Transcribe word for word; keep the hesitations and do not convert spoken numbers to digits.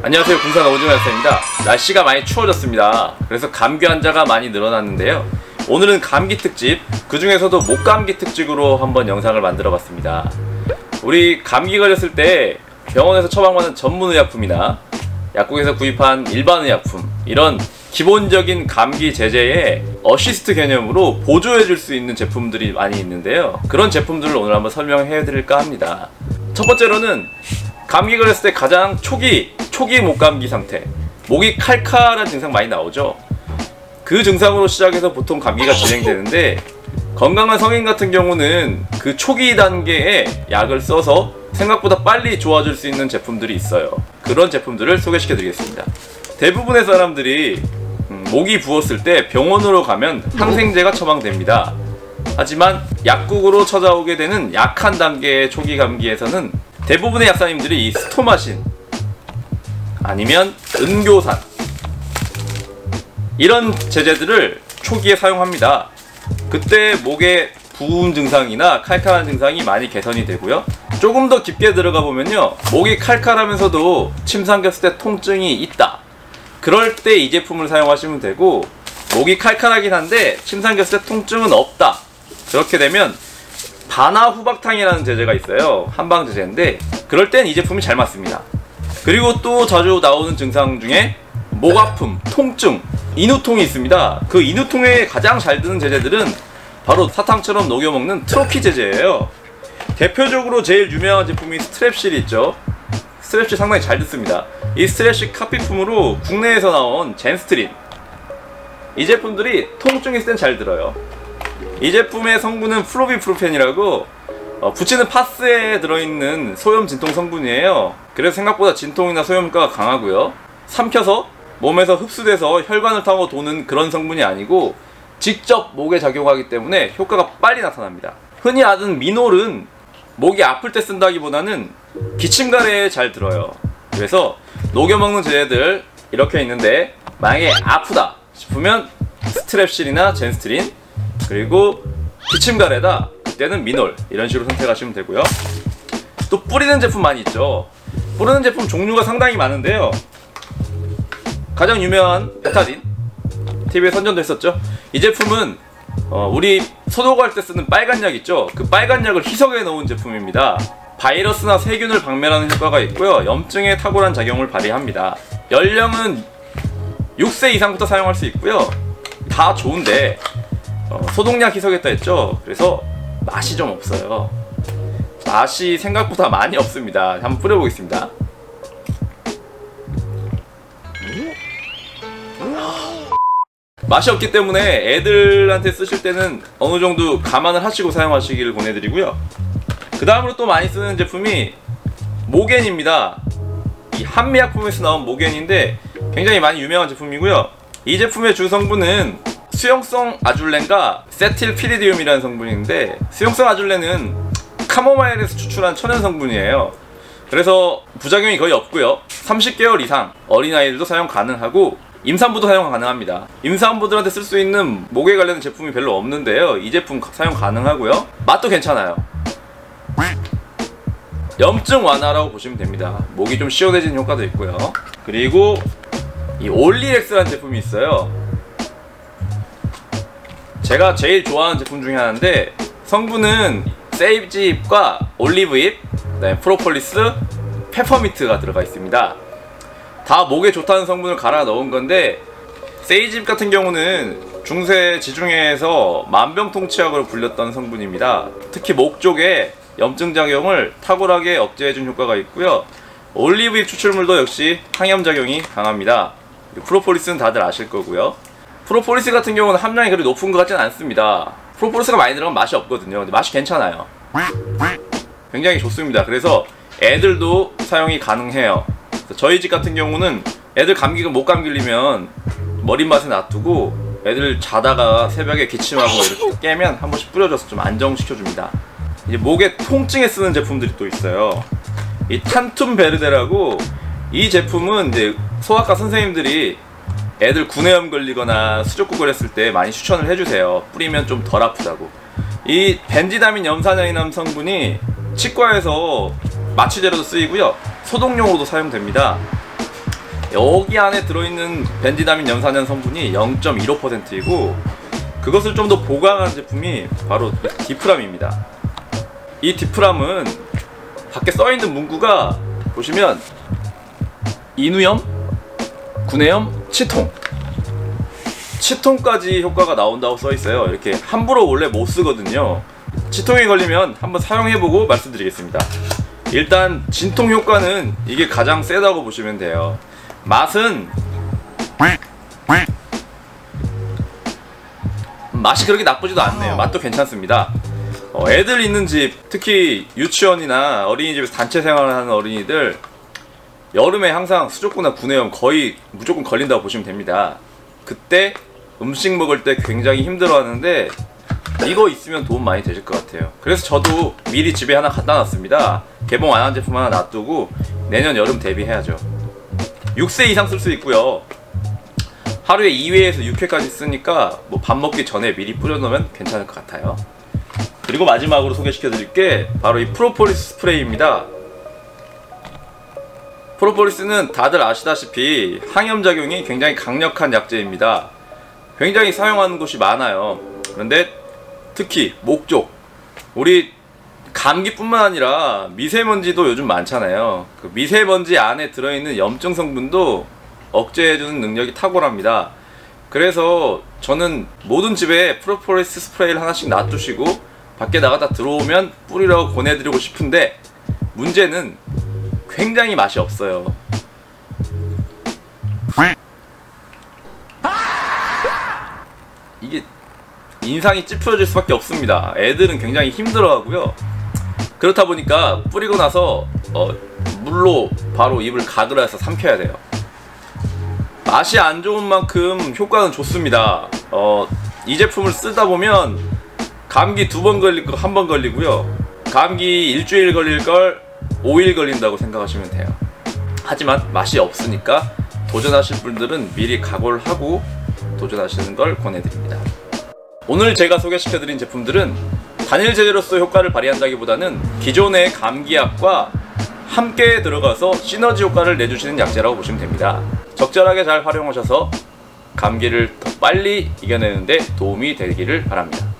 안녕하세요, 군산 오징어 약사입니다. 날씨가 많이 추워졌습니다. 그래서 감기 환자가 많이 늘어났는데요. 오늘은 감기 특집, 그 중에서도 목감기 특집으로 한번 영상을 만들어 봤습니다. 우리 감기 걸렸을 때 병원에서 처방받는 전문의약품이나 약국에서 구입한 일반의약품, 이런 기본적인 감기 제제에 어시스트 개념으로 보조해 줄 수 있는 제품들이 많이 있는데요. 그런 제품들을 오늘 한번 설명해 드릴까 합니다. 첫 번째로는 감기 걸렸을 때 가장 초기 초기 목감기 상태, 목이 칼칼한 증상 많이 나오죠. 그 증상으로 시작해서 보통 감기가 진행되는데, 건강한 성인 같은 경우는 그 초기 단계에 약을 써서 생각보다 빨리 좋아질 수 있는 제품들이 있어요. 그런 제품들을 소개시켜 드리겠습니다. 대부분의 사람들이 음, 목이 부었을 때 병원으로 가면 항생제가 처방됩니다. 하지만 약국으로 찾아오게 되는 약한 단계의 초기 감기에서는 대부분의 약사님들이 이 스토마신 아니면 은교산, 이런 제제들을 초기에 사용합니다. 그때 목에 부은 증상이나 칼칼한 증상이 많이 개선이 되고요. 조금 더 깊게 들어가 보면요, 목이 칼칼하면서도 침 삼켰을 때 통증이 있다, 그럴 때 이 제품을 사용하시면 되고, 목이 칼칼하긴 한데 침 삼켰을 때 통증은 없다, 그렇게 되면 바나후박탕이라는 제제가 있어요. 한방 제제인데 그럴 땐 이 제품이 잘 맞습니다. 그리고 또 자주 나오는 증상 중에 목 아픔, 통증, 인후통이 있습니다. 그 인후통에 가장 잘 드는 제제들은 바로 사탕처럼 녹여먹는 트로피 제제예요. 대표적으로 제일 유명한 제품이 스트랩실이 있죠. 스트랩실 상당히 잘 듣습니다. 이 스트랩실 카피품으로 국내에서 나온 젠스트린, 이 제품들이 통증이 있을 땐 잘 들어요. 이 제품의 성분은 플로비프로펜이라고 어, 붙이는 파스에 들어있는 소염 진통 성분이에요. 그래서 생각보다 진통이나 소염 효과가 강하고요. 삼켜서 몸에서 흡수돼서 혈관을 타고 도는 그런 성분이 아니고 직접 목에 작용하기 때문에 효과가 빨리 나타납니다. 흔히 아는 미놀은 목이 아플 때 쓴다기보다는 기침 가래에 잘 들어요. 그래서 녹여먹는 제제들 이렇게 있는데, 만약에 아프다 싶으면 스트랩실이나 젠스트린, 그리고 기침 가래다, 그때는 미놀, 이런 식으로 선택하시면 되고요. 또 뿌리는 제품 많이 있죠. 뿌리는 제품 종류가 상당히 많은데요. 가장 유명한 베타딘, 티비에 선전도 했었죠. 이 제품은 어, 우리 소독할 때 쓰는 빨간 약 있죠. 그 빨간 약을 희석해 놓은 제품입니다. 바이러스나 세균을 박멸하는 효과가 있고요, 염증에 탁월한 작용을 발휘합니다. 연령은 육 세 이상부터 사용할 수 있고요. 다 좋은데 어, 소독약 희석했다 했죠. 그래서 맛이 좀 없어요. 맛이 생각보다 많이 없습니다. 한번 뿌려보겠습니다. 맛이 없기 때문에 애들한테 쓰실 때는 어느 정도 감안을 하시고 사용하시기를 권해드리고요. 그 다음으로 또 많이 쓰는 제품이 모겐입니다. 이 한미약품에서 나온 모겐인데 굉장히 많이 유명한 제품이고요. 이 제품의 주 성분은 수용성 아줄렌과 세틸피리디움이라는 성분인데, 수용성 아줄렌은 카모마일에서 추출한 천연 성분이에요. 그래서 부작용이 거의 없고요. 삼십 개월 이상 어린아이들도 사용 가능하고 임산부도 사용 가능합니다. 임산부들한테 쓸 수 있는 목에 관련된 제품이 별로 없는데요, 이 제품 사용 가능하고요. 맛도 괜찮아요. 염증 완화라고 보시면 됩니다. 목이 좀 시원해지는 효과도 있고요. 그리고 이 올리렉스라는 제품이 있어요. 제가 제일 좋아하는 제품 중에 하나인데, 성분은 세이지잎과 올리브잎, 그다음에 프로폴리스, 페퍼민트가 들어가 있습니다. 다 목에 좋다는 성분을 갈아 넣은 건데, 세이지잎 같은 경우는 중세 지중해에서 만병통치약으로 불렸던 성분입니다. 특히 목 쪽에 염증 작용을 탁월하게 억제해준 효과가 있고요. 올리브잎 추출물도 역시 항염 작용이 강합니다. 프로폴리스는 다들 아실 거고요. 프로폴리스 같은 경우는 함량이 그리 높은 것 같지는 않습니다. 프로폴리스가 많이 들어가면 맛이 없거든요. 근데 맛이 괜찮아요. 굉장히 좋습니다. 그래서 애들도 사용이 가능해요. 저희 집 같은 경우는 애들 감기가 목 감기 걸리면 머릿맛에 놔두고 애들 자다가 새벽에 기침하고 이렇게 깨면 한 번씩 뿌려줘서 좀 안정시켜줍니다. 이제 목에 통증에 쓰는 제품들이 또 있어요. 이 탄툼베르데라고, 이 제품은 이제 소아과 선생님들이 애들 구내염 걸리거나 수족구 걸렸을 때 많이 추천을 해주세요. 뿌리면 좀 덜 아프다고. 이 벤지다민 염산화인암 성분이 치과에서 마취제로도 쓰이고요, 소독용으로도 사용됩니다. 여기 안에 들어있는 벤지다민 염산염 성분이 영 점 일오 퍼센트이고 그것을 좀 더 보강한 제품이 바로 디프람입니다. 이 디프람은 밖에 써있는 문구가 보시면 인후염, 구내염, 치통 치통까지 효과가 나온다고 써있어요. 이렇게 함부로 원래 못 쓰거든요. 치통에 걸리면 한번 사용해보고 말씀드리겠습니다. 일단 진통 효과는 이게 가장 세다고 보시면 돼요. 맛은 맛이 그렇게 나쁘지도 않네요. 맛도 괜찮습니다. 어, 애들 있는 집, 특히 유치원이나 어린이집에서 단체 생활을 하는 어린이들 여름에 항상 수족구나 구내염 거의 무조건 걸린다고 보시면 됩니다. 그때 음식 먹을 때 굉장히 힘들어 하는데 이거 있으면 도움 많이 되실 것 같아요. 그래서 저도 미리 집에 하나 갖다 놨습니다. 개봉 안 한 제품 하나 놔두고 내년 여름 대비해야죠. 육 세 이상 쓸 수 있고요. 하루에 이 회에서 육 회까지 쓰니까 뭐 밥 먹기 전에 미리 뿌려놓으면 괜찮을 것 같아요. 그리고 마지막으로 소개시켜 드릴 게 바로 이 프로폴리스 스프레이입니다. 프로폴리스는 다들 아시다시피 항염작용이 굉장히 강력한 약재입니다. 굉장히 사용하는 곳이 많아요. 그런데 특히 목 쪽, 우리 감기뿐만 아니라 미세먼지도 요즘 많잖아요. 그 미세먼지 안에 들어있는 염증 성분도 억제해주는 능력이 탁월합니다. 그래서 저는 모든 집에 프로폴리스 스프레이를 하나씩 놔두시고 밖에 나가다 들어오면 뿌리라고 권해드리고 싶은데 문제는 굉장히 맛이 없어요. 이게 인상이 찌푸려질 수밖에 없습니다. 애들은 굉장히 힘들어하고요. 그렇다 보니까 뿌리고 나서 어, 물로 바로 입을 가글러 해서 삼켜야 돼요. 맛이 안 좋은 만큼 효과는 좋습니다. 어, 이 제품을 쓰다 보면 감기 두 번 걸릴 거 한 번 걸리고요. 감기 일주일 걸릴 걸 오 일 걸린다고 생각하시면 돼요. 하지만 맛이 없으니까 도전하실 분들은 미리 각오를 하고 도전하시는 걸 권해드립니다. 오늘 제가 소개시켜드린 제품들은 단일 제재로서 효과를 발휘한다기보다는 기존의 감기약과 함께 들어가서 시너지 효과를 내주시는 약재라고 보시면 됩니다. 적절하게 잘 활용하셔서 감기를 더 빨리 이겨내는 데 도움이 되기를 바랍니다.